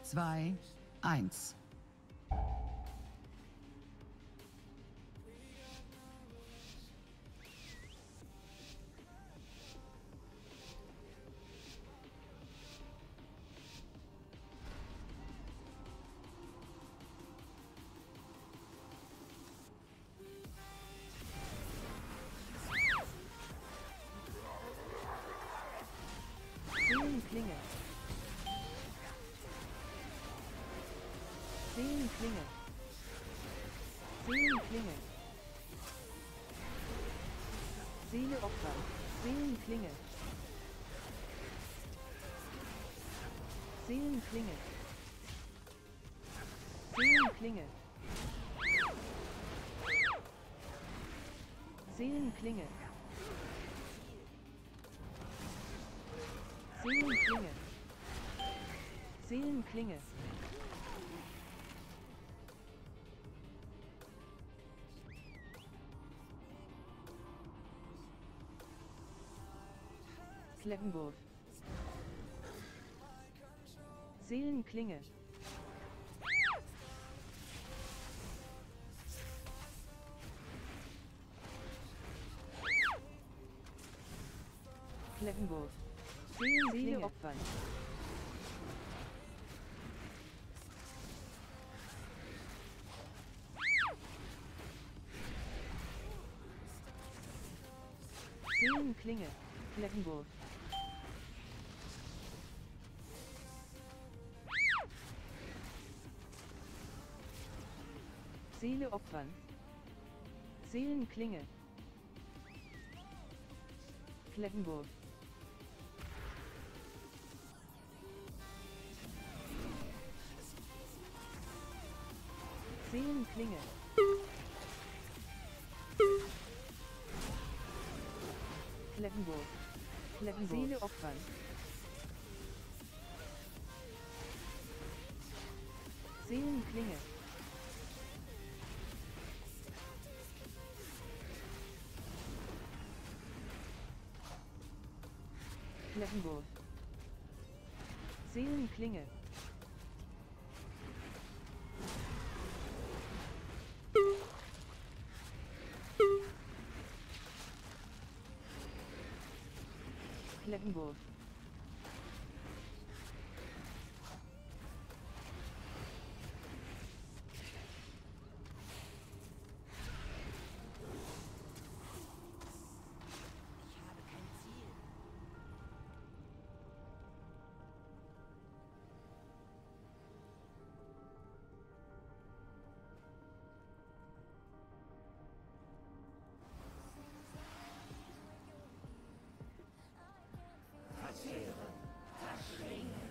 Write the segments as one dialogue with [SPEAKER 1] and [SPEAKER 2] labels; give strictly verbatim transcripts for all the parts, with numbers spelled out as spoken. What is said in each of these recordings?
[SPEAKER 1] zwei, eins.
[SPEAKER 2] Seelenklinge. Seelenklinge. Seelenklinge. Seele opfern. Seelenklinge. Seelenklinge. Seelenklinge. Seelenklinge. Seelenklinge. Seelenklinge. Kleppenwurf. Seelenklinge. Kleppenwurf. Seele opfern. Seelenklinge. Kleppenwurf. Seele opfern. Seelenklinge. Kleppenwurf. Seelenklinge. Kleppenwurf. Kleppenwurf. Seele opfern. Seelenklinge. Kleppenwurf. Seelenklinge. Kleppenwurf.
[SPEAKER 3] Verzehren, verschlingen.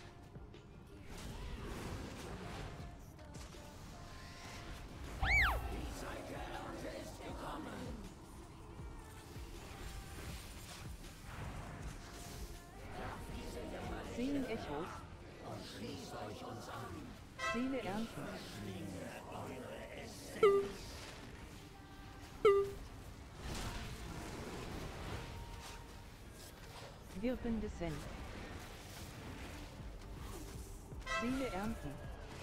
[SPEAKER 3] Die Zeit der Ernte ist gekommen.
[SPEAKER 2] Seelenechos.
[SPEAKER 3] Und schließt euch uns an.
[SPEAKER 2] Seele ernten.
[SPEAKER 3] Verschlinge eure Essenz.
[SPEAKER 2] Wirpendes Senf. Seele ernten.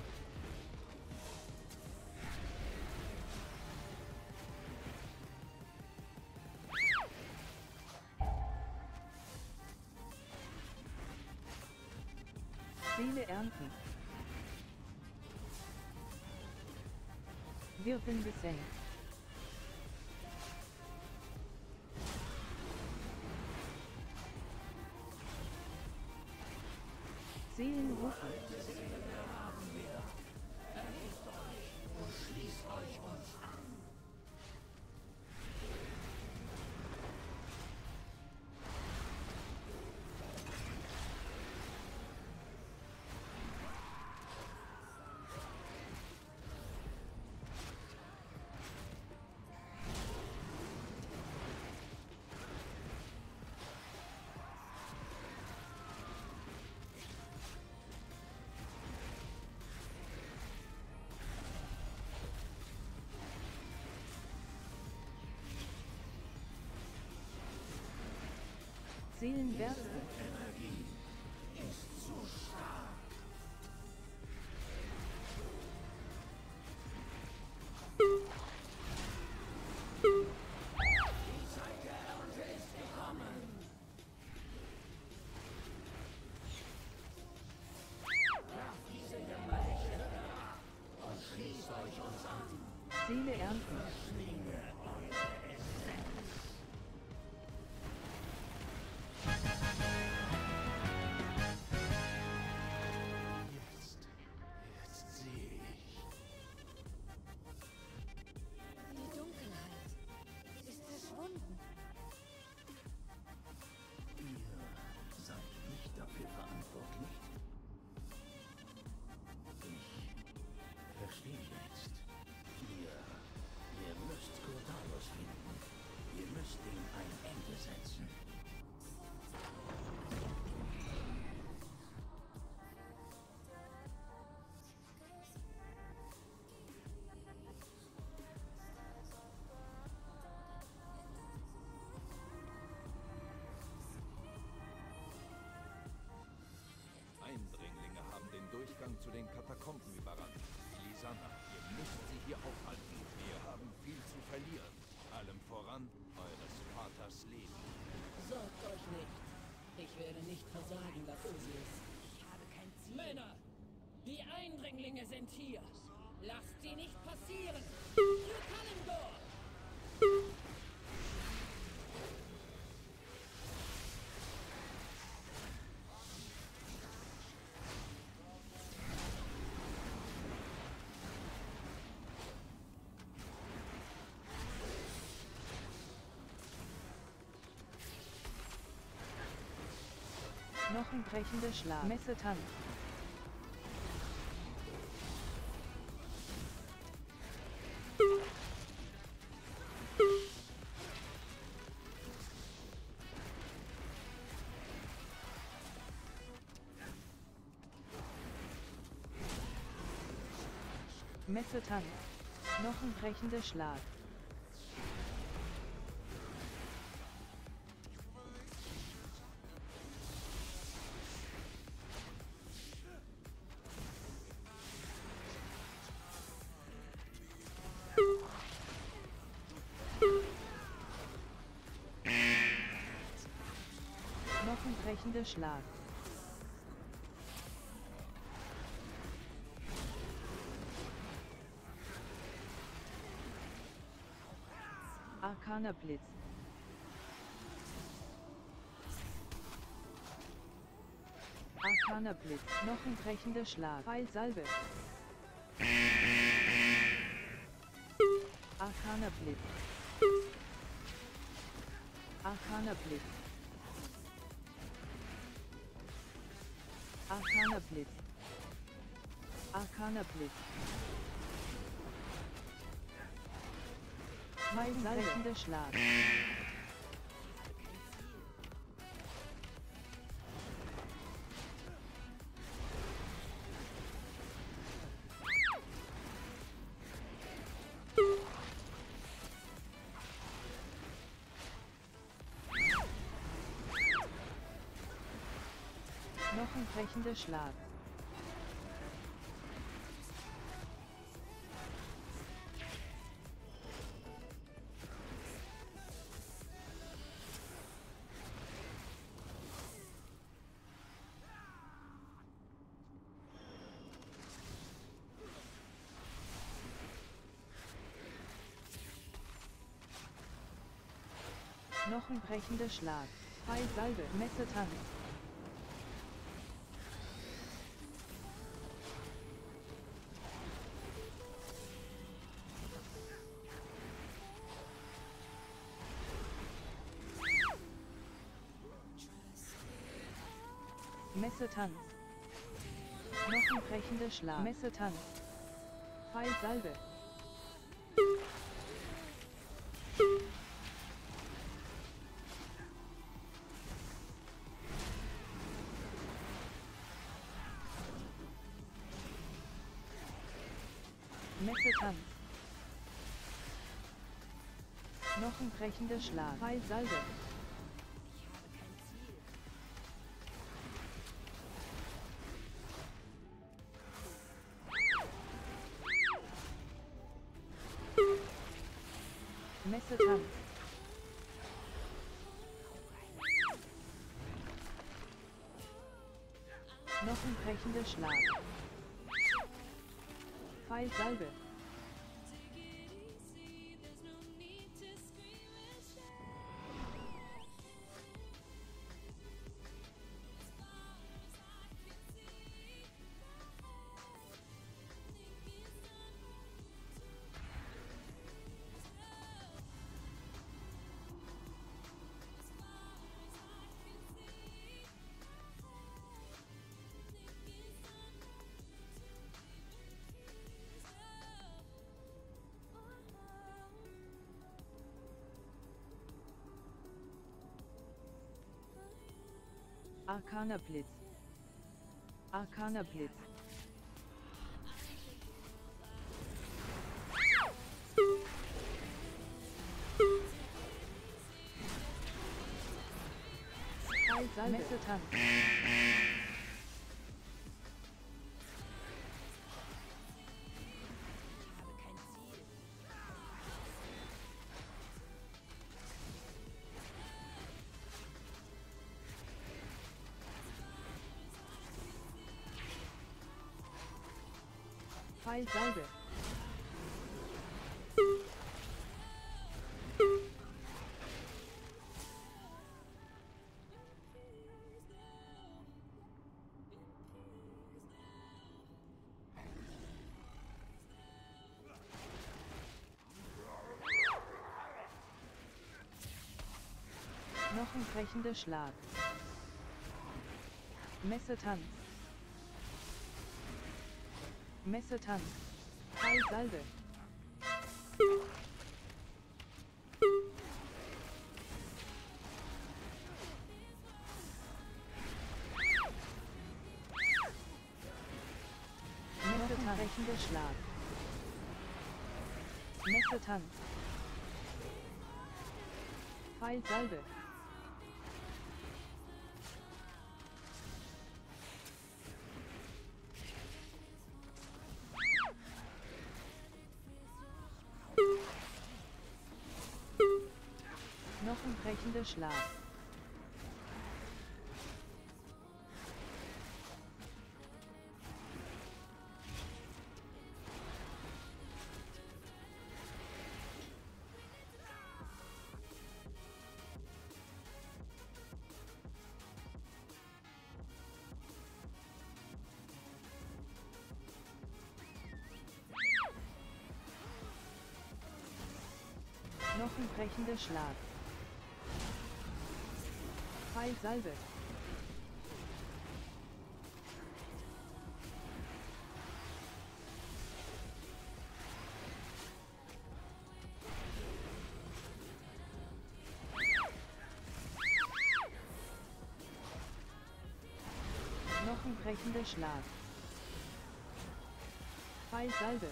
[SPEAKER 2] Seele ernten. Wirpendes Senf. Seelenrufen.
[SPEAKER 3] Erhebt euch und schließt euch uns an.
[SPEAKER 2] Seelenberste.
[SPEAKER 3] Energie ist zu stark.
[SPEAKER 2] Seele ernten.
[SPEAKER 3] Jetzt, jetzt sehe ich.
[SPEAKER 4] Die Dunkelheit ist verschwunden.
[SPEAKER 3] Ihr seid nicht dafür verantwortlich. Ich verstehe jetzt. Ihr, ihr müsst Cordalos finden. Ihr müsst ihm ein Ende setzen.
[SPEAKER 5] Eindringlinge haben den Durchgang zu den Katakomben überrannt. Lisanna, ihr müsst sie hier aufhalten. Wir haben viel zu verlieren. Allem voran eures Vaters Leben.
[SPEAKER 6] Sorgt euch nicht. Ich werde nicht versagen, Lafusius.
[SPEAKER 4] Ich habe kein Ziel.
[SPEAKER 6] Männer, die Eindringlinge sind hier. Lasst sie nicht passieren. Für Kalimdor!
[SPEAKER 2] Knochenbrechende Schlag. Messetanz. Messetanz. Knochenbrechende Schlag. Knochenbrechende Schlag. Arkaner Blitz. Arkaner Blitz. Knochenbrechende Schlag. Pfeilsalbe. Arkaner Blitz. Arkaner Blitz. Arkaner Blitz. Arkaner Blitz. Pfeilsalbender Schlag. Knochenbrechender Schlag. Knochenbrechender Schlag. Pfeilsalbe. Messetanz. Messetanz. Knochenbrechender Schlag. Messetanz. Pfeilsalbe. Messetanz. Knochenbrechender Schlag. Pfeilsalbe. Messetanz. Knochenbrechender Schlag. Pfeilsalbe. Arkaner Blitz. Arkaner Blitz. Heilsalbe. Messetanz. Heilsalbe. Knochenbrechender Schlag. Messetanz. Messetanz. Heilsalbe. Messetanz. Schlag. Messetanz. Heilsalbe. Knochenbrechender Schlag. Knochenbrechender Schlag. Heilsalbe. Knochenbrechender Schlag. Heilsalbe.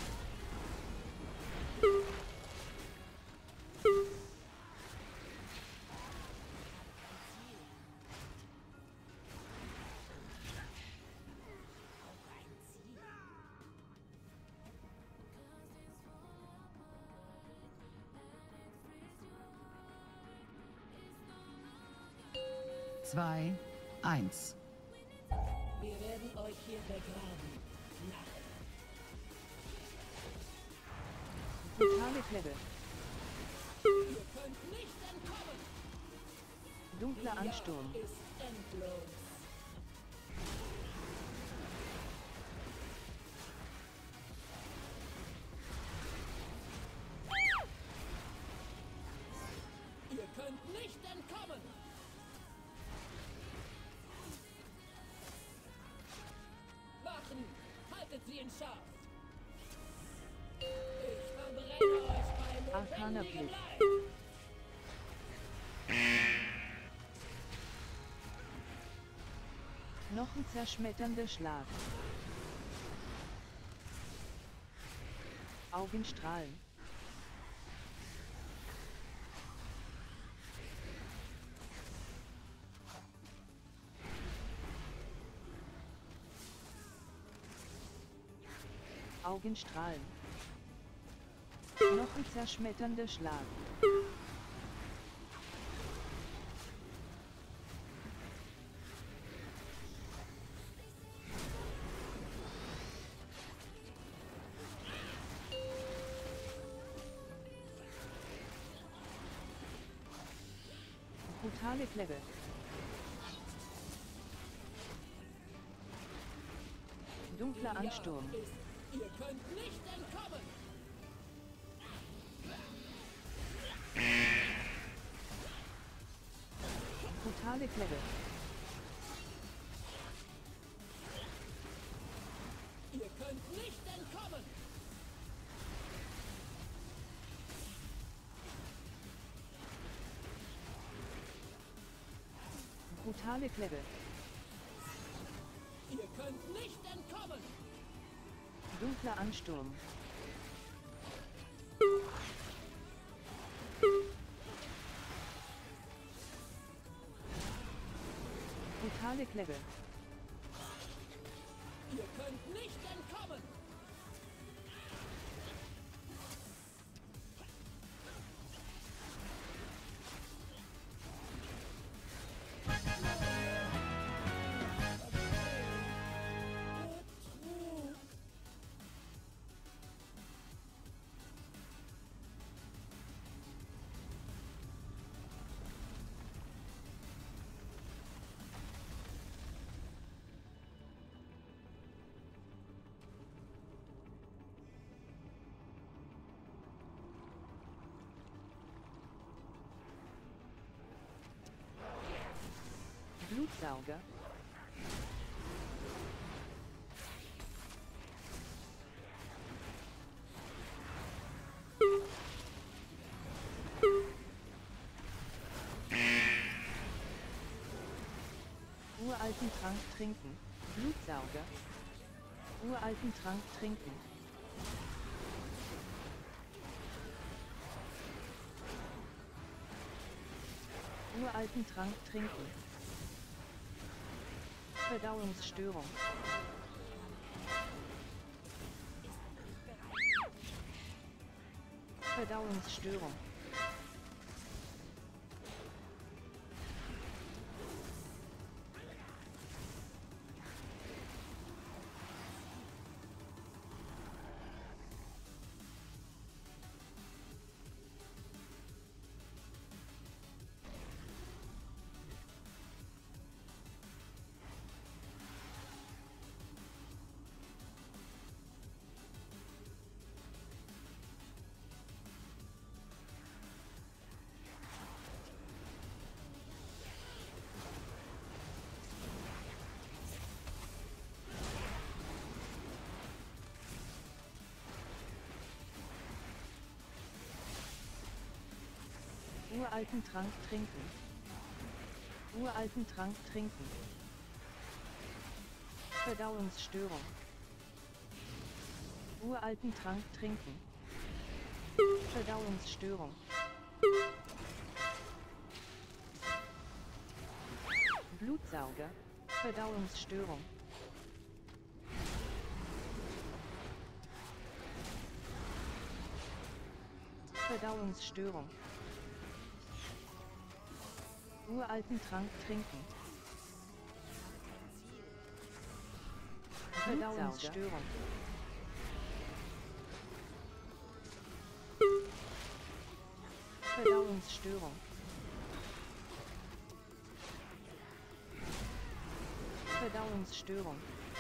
[SPEAKER 1] Zwei, eins.
[SPEAKER 6] Wir werden euch hier begraben. Narren.
[SPEAKER 2] Brutale Klemme.
[SPEAKER 6] Ihr könnt nicht entkommen.
[SPEAKER 2] Dunkler
[SPEAKER 6] Die
[SPEAKER 2] Ansturm.
[SPEAKER 6] Jagd ist endlos. Ihr könnt nicht entkommen. Wachen, haltet sie in Schaf. Ich verbrenne euch bei
[SPEAKER 2] Arkaner
[SPEAKER 6] lebendigem
[SPEAKER 2] Blitz.
[SPEAKER 6] Leib.
[SPEAKER 2] Knochenzerschmetternder Schlag. Augenstrahlen. Augenstrahlen. Knochenzerschmetternder Schlag. Brutale Klemme. Dunkler Ansturm.
[SPEAKER 6] Ist, ihr könnt nicht entkommen.
[SPEAKER 2] Brutale Klemme.
[SPEAKER 6] Ihr könnt nicht entkommen.
[SPEAKER 2] Brutale Klemme.
[SPEAKER 6] Ihr könnt nicht entkommen!
[SPEAKER 2] Dunkler Ansturm. Brutale Klemme.
[SPEAKER 6] Ihr könnt nicht entkommen!
[SPEAKER 2] Blutsauger. Uralten Trank trinken. Blutsauger. Uralten Trank trinken. Uralten Trank trinken. Verdauungsstörung. Verdauungsstörung. Uralten Trank trinken. Uralten Trank trinken. Verdauungsstörung. Uralten Trank trinken. Verdauungsstörung. Blutsauger. Verdauungsstörung. Verdauungsstörung. Uralten Trank trinken. Verdauungsstörung. Verdauungsstörung. Verdauungsstörung.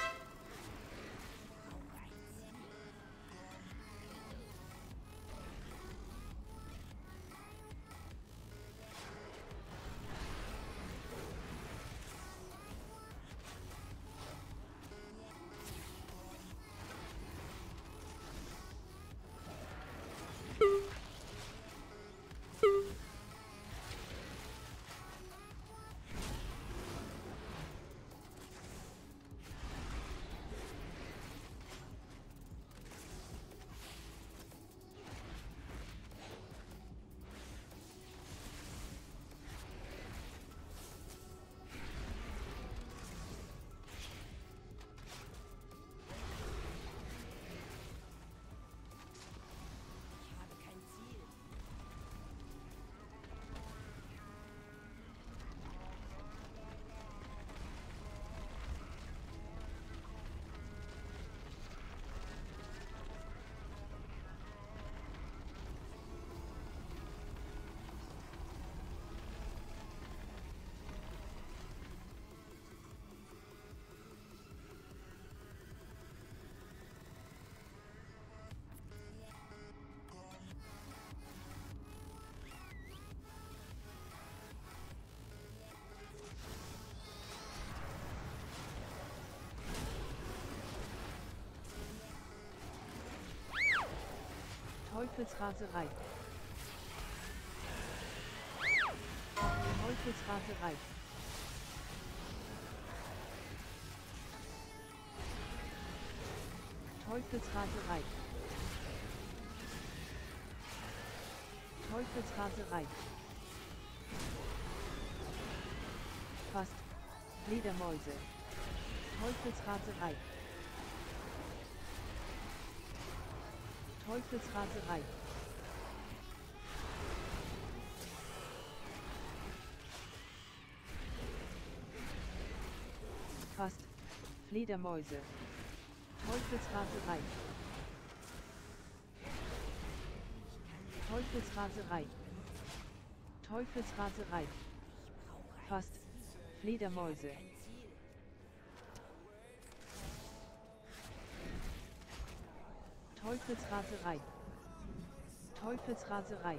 [SPEAKER 2] Teufelsraserei. Teufelsraserei. Teufelsraserei. Teufelsraserei. Fast. Fledermäuse. Teufelsraserei. Teufelsraserei. Fast. Fledermäuse. Teufelsraserei. Teufelsraserei. Teufelsraserei. Fast. Fledermäuse. Teufelsraserei. Teufelsraserei.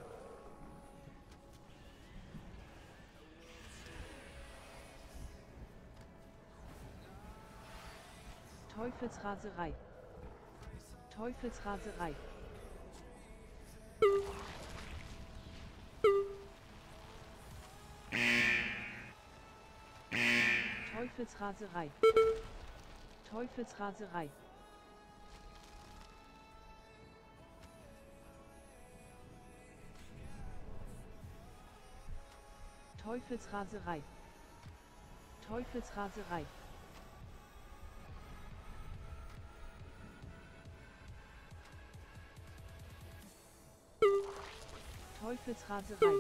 [SPEAKER 2] Teufelsraserei. Teufelsraserei. Teufelsraserei. Teufelsraserei. Teufelsraserei. Teufelsraserei. Teufelsraserei.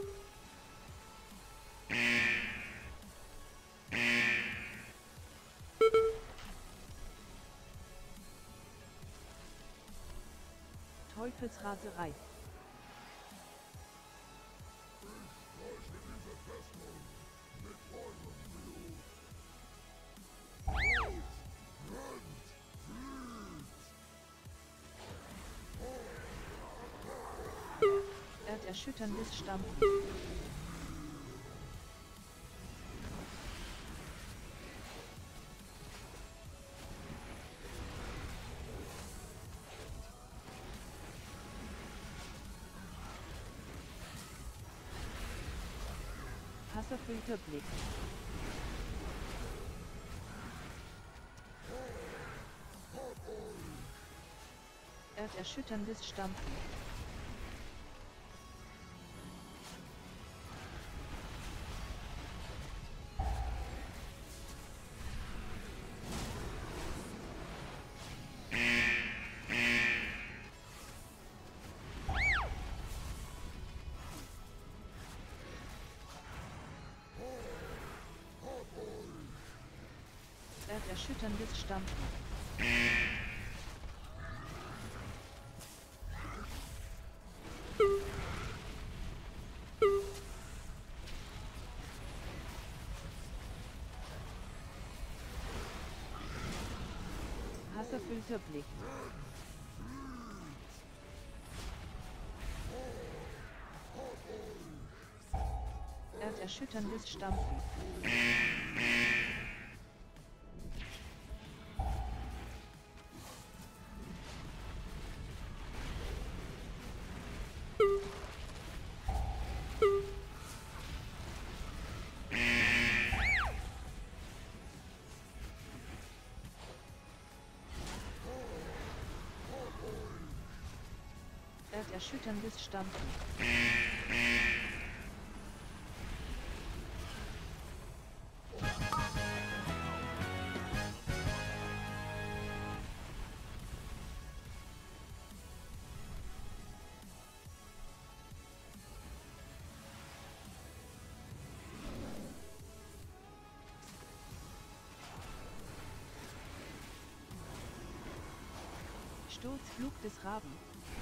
[SPEAKER 2] Teufelsraserei. Erschütterndes Stampfen. Hasserfüllter Blick. Erderschütterndes Stampfen. Erschütterndes Stampfen. Hasserfüllter Blick. Erderschütterndes Stampfen. Erschütterndes Stampfen. Sturzflug des Raben.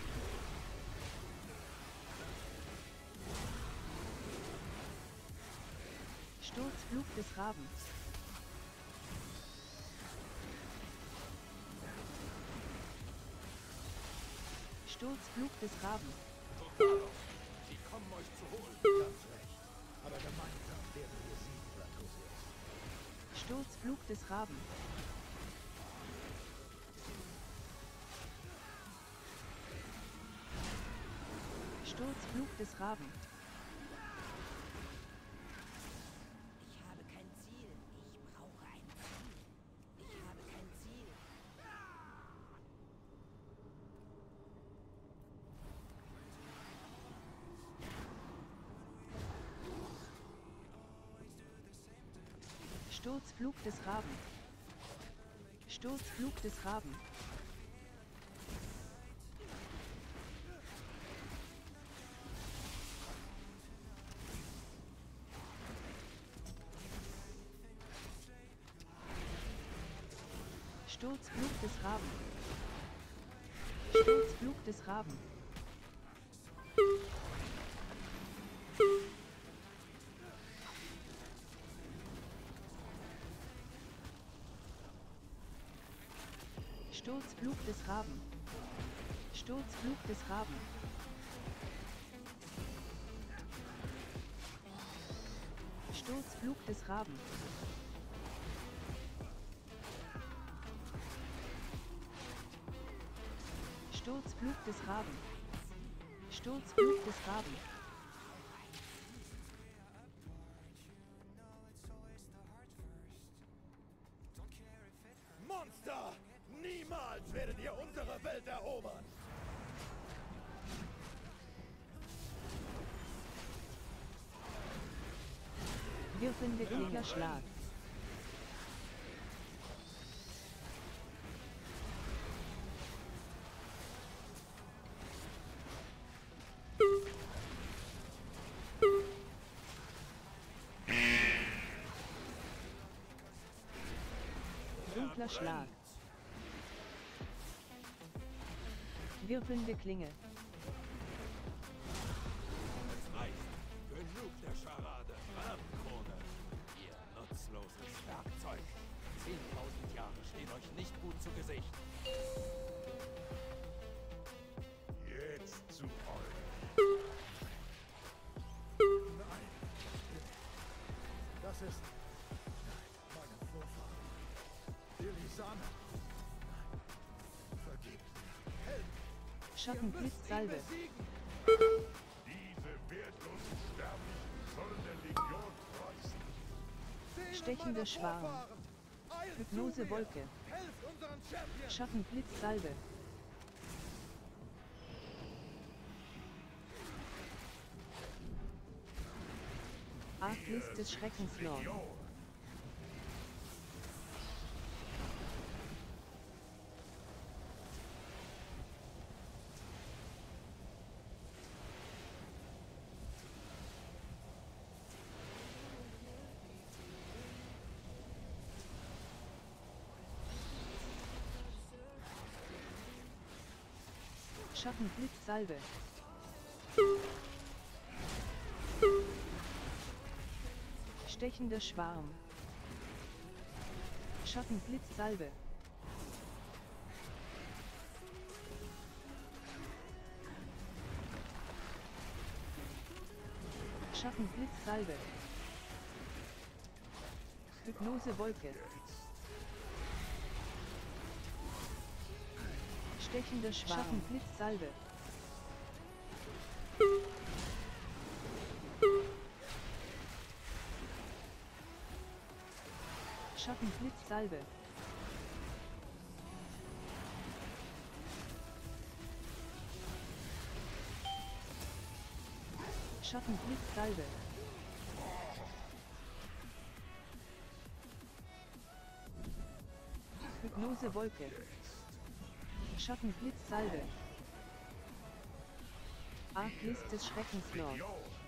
[SPEAKER 2] Sturzflug des Raben. Sturzflug des Raben.
[SPEAKER 5] Sie kommen euch zu holen.
[SPEAKER 3] Ganz recht. Aber gemeinsam werden wir siegen, Latozius.
[SPEAKER 2] Sturzflug des Raben. Sturzflug des Raben.
[SPEAKER 4] Ich habe kein Ziel. Ich brauche ein Ziel. Ich habe kein Ziel.
[SPEAKER 2] Sturzflug des Raben. Sturzflug des Raben. Sturzflug des Raben. Sturzflug des Raben. Sturzflug des Raben. Sturzflug des Raben. Sturzflug des Raben. Sturzflug des Raben. Sturzflug des Raben.
[SPEAKER 5] Monster! Niemals werdet ihr unsere Welt erobern!
[SPEAKER 2] Wirfende Klingerschlag. Dunkler Schlag. Wirbelnde Klinge.
[SPEAKER 5] Es reicht. Genug der Scharade. Rabenkrone. Ihr nutzloses Werkzeug. Zehntausend Jahre stehen euch nicht gut zu Gesicht.
[SPEAKER 7] Jetzt zu euch. Nein. Das ist... Nein, meine Vorfahren. Elisana. Nein. Vergebt mir. Helft.
[SPEAKER 2] Schattenblitzsalve.
[SPEAKER 7] Diese wertlosen Sterblichen sollen der Legion kreuzen.
[SPEAKER 2] Stechende Schwarm. Hypnosewolke. Schattenblitzsalve. Arglist des Schreckenslords. Schattenblitzsalve. Stechender Schwarm. Schattenblitzsalve. Schattenblitzsalve. Hypnosewolke. Stechender Schwarm. Schattenblitzsalve. Schattenblitzsalve. Schattenblitzsalve. Hypnosewolke. Schattenblitzsalve. Arglist des Schreckenslords.